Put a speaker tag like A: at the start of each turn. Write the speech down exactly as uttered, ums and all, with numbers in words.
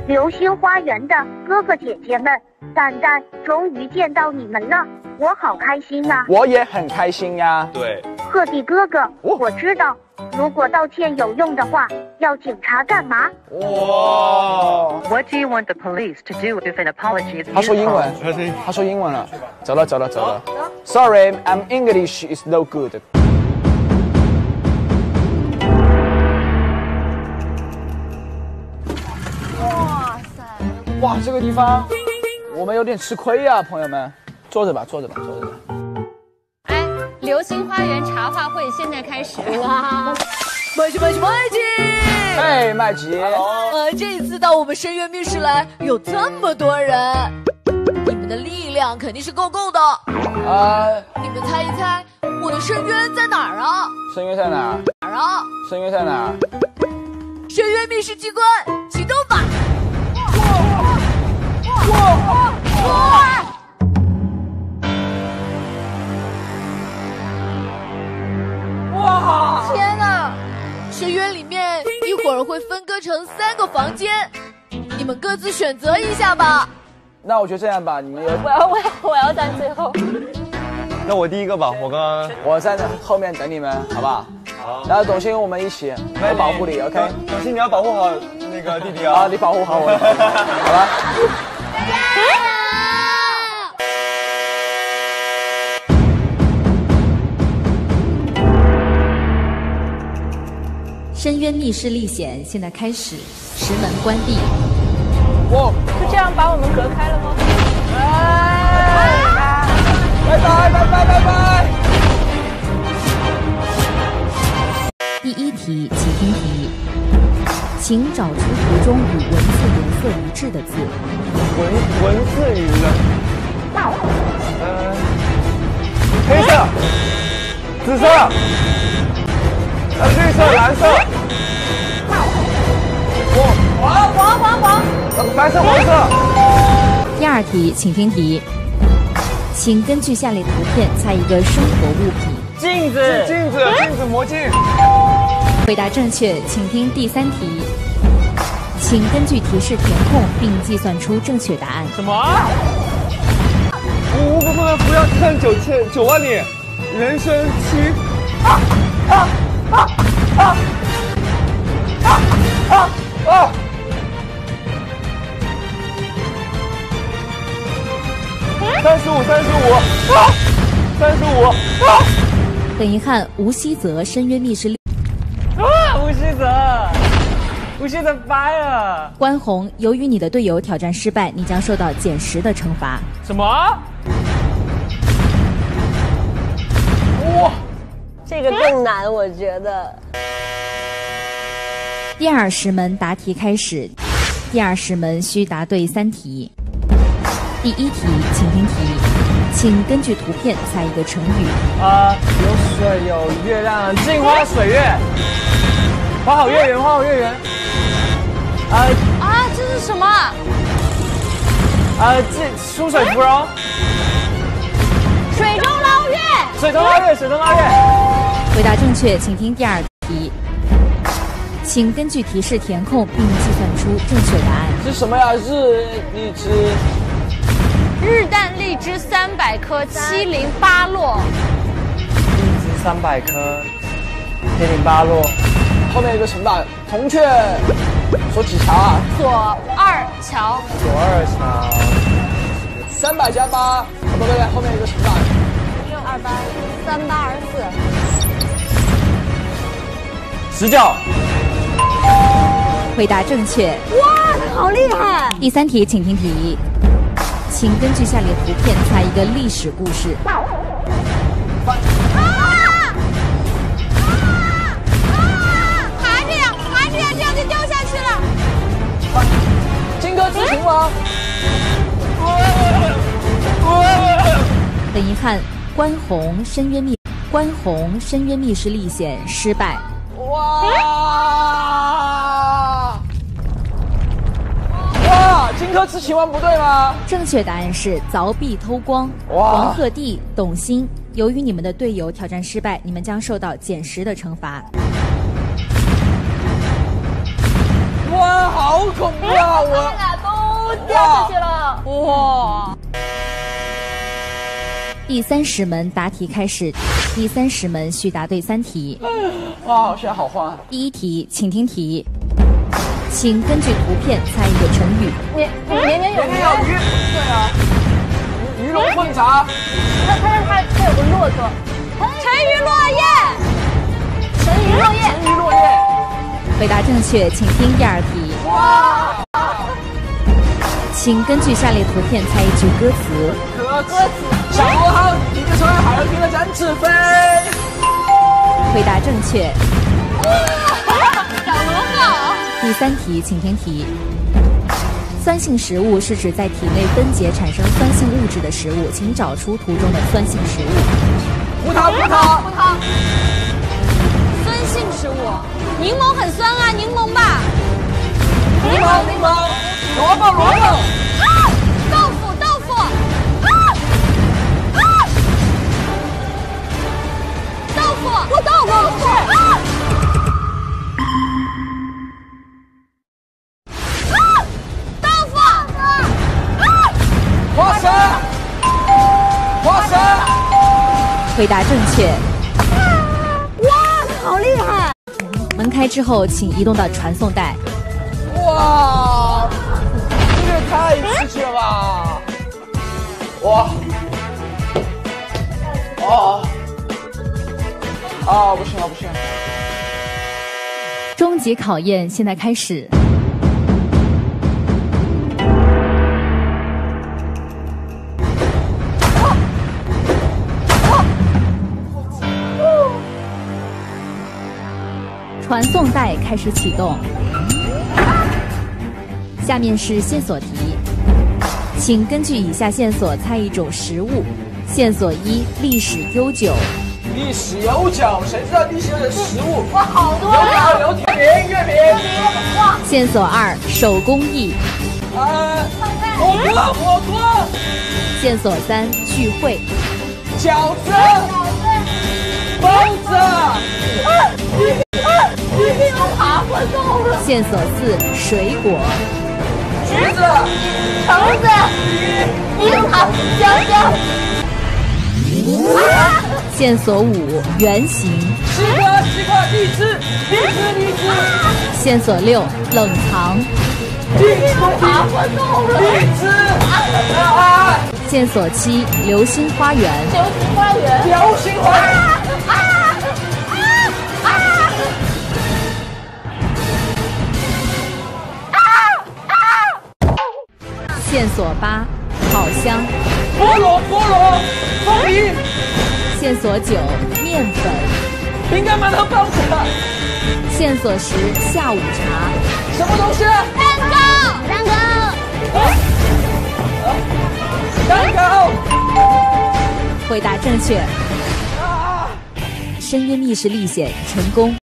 A: 流星花园的哥哥姐姐们，蛋蛋终于见到你们了，我好开心啊！
B: 我也很开心呀。
C: 对，
A: 鹤棣哥哥，哦、我知道，如果道歉有用的话，要警察干嘛？
B: 哇
D: What do you want the police to do if an apology is used?
B: 他说英文，他说英文了，走了走了走了。Sorry, I'm English is no good.
E: 哇塞！
B: 哇，这个地方我们有点吃亏呀、啊，朋友们，坐着吧，坐着吧，坐着吧。
E: 哎，流星花园茶话会现在开始
F: 哇！麦吉麦吉麦吉！
B: 哎，麦吉！
F: 呃，这一次到我们深渊密室来，有这么多人，你们的力量肯定是够够的。
B: 呃，
F: 你们猜一猜，我的深渊在哪儿啊？
B: 深渊在哪儿？
F: 哪儿啊？
B: 深渊在哪儿？
F: 深渊密室机关启动吧！
B: 哇哇哇！哇！
F: 天哪！深渊里面一会儿会分割成三个房间，你们各自选择一下吧。
B: 那我就这样吧，你们有
E: 我要我要我要站最后。
C: 那我第一个吧，我刚刚
B: 我在后面等你们，好不好？好。然后董卿我们一起来保护你 ，OK？
C: 董卿你要保护好那个弟弟啊！
B: 啊，你保护好我，好吧？
G: 深渊密室历险现在开始，石门关闭。
B: 哇！
E: 就这样把我们隔开了吗？
B: 哎！拜拜拜拜拜拜！
G: 第一题，请听题，请找出图中与文字颜色一致的字。
C: 文文字与人，呃，黑色、紫色、呃绿色、蓝色，
E: 黄黄黄黄，
C: 呃白色、黄色。
G: 第二题，请听题，请根据下列图片猜一个生活物品。
C: 镜子，镜子，镜子，魔镜。
G: 回答正确，请听第三题，请根据提示填空并计算出正确答案。
C: 什么？五个不能不要看九千九万里，人生七。啊啊啊啊啊啊啊！三十五，三十五，啊，三十五，啊！
G: 很遗憾，无锡泽深渊密室历。
H: 啊，无锡泽，无锡泽掰了。
G: 关宏，由于你的队友挑战失败，你将受到减十的惩罚。
H: 什么？
F: 哇，这个更难，我觉得。
G: 第二石门答题开始，第二石门需答对三题。第一题，请听题，请根据图片猜一个成语。
H: 啊、呃，有水有月亮，镜花水月，花好月圆，花好月圆。啊、呃、
E: 啊，这是什么？
H: 啊、呃，这出水芙蓉。
E: 水中捞月。
H: 水中捞月，水中捞月。
G: 回答正确，请听第二题。请根据提示填空并计算出正确答案。
B: 是什么呀？日荔枝。
E: 日啖荔枝三百颗，七零八落。
H: 荔枝三百颗，七零八落。
B: 后面有个城大，铜雀说几桥啊？
E: 左二桥。
H: 左二桥。
B: 三百加八，不对不对，后面有个城大。
E: 六二八，三八二
H: 四。十九。
G: 回答正确。
F: 哇，好厉害！
G: 第三题，请听题。请根据下列图片猜一个历史故事。
E: 啊！还这样，还这样，这样就掉下去了。
B: 荆轲刺秦王。
G: 很遗憾，关宏深渊密关宏深渊密室历险失败。
B: 哇！哇！荆轲刺秦王不对吗？
G: 正确答案是凿壁偷光。王鹤棣、董卿，由于你们的队友挑战失败，你们将受到减十的惩罚。
B: 哇，好恐怖啊！我
F: 掉下去了。
E: 哇！
G: 第三十门答题开始，第三十门需答对三题。
B: 哇，现在好慌。
G: 第一题，请听题，请根据图片猜一个成语。
F: 年年年有余，
B: 有余，对啊，鱼鱼龙混杂。
F: 它它它它有个落字，
E: 沉鱼落雁，
F: 沉鱼落雁，
B: 沉鱼落雁。
G: 回答正确，请听第二题。
B: 哇！
G: 请根据下列图片猜一句歌词。
B: 歌歌词。小螺号，你的船海儿听了展翅飞。
G: 回答正确。
F: 小螺号。
G: 第三题，请听题。酸性食物是指在体内分解产生酸性物质的食物，请找出图中的酸性食物。
B: 葡萄，葡萄，
F: 葡萄。
E: 酸性食物，柠檬很酸啊，柠檬吧。
B: 柠檬，柠檬。萝卜，萝卜。
E: 啊！豆腐，豆腐。啊！啊！豆腐，我豆腐。啊！
B: 花生，花生。
G: 回答正确。
E: 哇，好厉害！
G: 门开之后，请移动到传送带。
B: 哇，这个太刺激了吧！哇，哦，啊，不行了，不行了。
G: 终极考验现在开始。传送带开始启动。下面是线索题，请根据以下线索猜一种食物。线索一：历史悠久。
B: 历史悠久，谁知道历史悠久的食物？
F: 哇，好多
B: 油条、油条、饼、月饼。
F: 哇！
G: 线索二：手工艺。
B: 啊，火锅，火锅。
G: 线索三：聚会。
B: 饺子，包子。
F: 已经有爬过动了。
G: 线索四：水果。
B: 橘子，
F: 橙子，樱桃，香蕉。啊！
G: 线索五：圆形。
B: 西瓜，西瓜，荔枝，荔枝，荔枝。
G: 线索六：冷藏。
B: 荔枝，
F: 爬过动了。
B: 荔枝。啊！
G: 线索七：流星花园。
F: 流星花园，
B: 流星花园。
F: 啊啊啊！
G: 线索八：烤箱。
B: 菠萝，菠萝，凤梨。
G: 线索九：面粉。
B: 饼干、馒头、包子。
G: 线索十：下午茶。
B: 什么东西？
F: 蛋糕，蛋糕。
B: 蛋糕。
G: 回答正确。深渊密室历险成功。